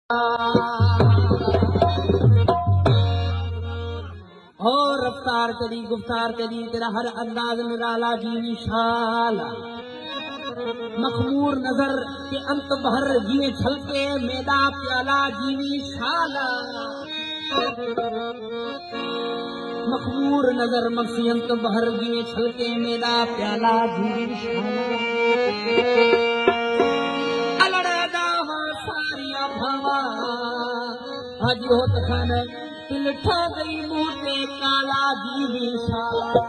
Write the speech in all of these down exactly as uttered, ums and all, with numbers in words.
और रफ्तार तेरी गुफ्तार तेरी तेरा हर अंदाज निराला जीवी शाला मखमूर नजर के अंत भर जिए छलके मेदा प्याला जीवी शाला मखमूर नजर मक्सी अंत भर जिए छलके मेदा प्याला जीवी शाला अलड़ा हो सारिया भावा आज होत खान तिलठा गई मुँह काला जीवी शाला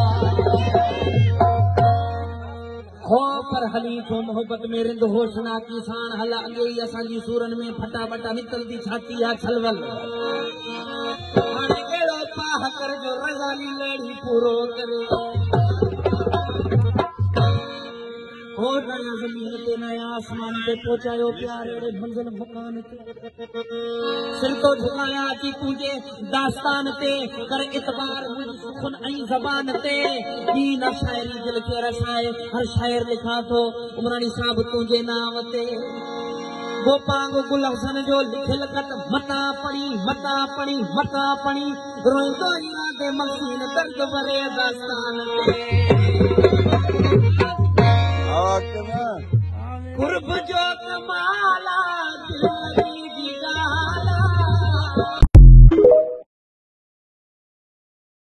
हो पर हली थो मोहब्बत में रिंद होशना किसान हला अंगेई असांजी सूरन में फटा फटा निकलती छाती है छलवल हाणे केड़ो पाह कर जो रज़ानी लेड़ी पूरो करे हो नया ज़मीन ते नया आसमान ते पहुंचायो प्यारे रे मंज़िल मकान ते सिर तो झुकाया अची तुंहिंजे दास्तान ते कर इतबार मुंहिंजी सुखुन ऐं ज़बान ते ॿी न शाइरी दिल खे रसाए हर शाइर लिखां थो उमराणी साहब तुंहिंजे नाम ते गोपांग गुल हसन जो लिखियल खत मता पढ़ी मता पढ़ी मता पढ़ी रोईंदो यादे मसीन दर्द भरे दास्तान ते कुर्ब जो कमाला दिल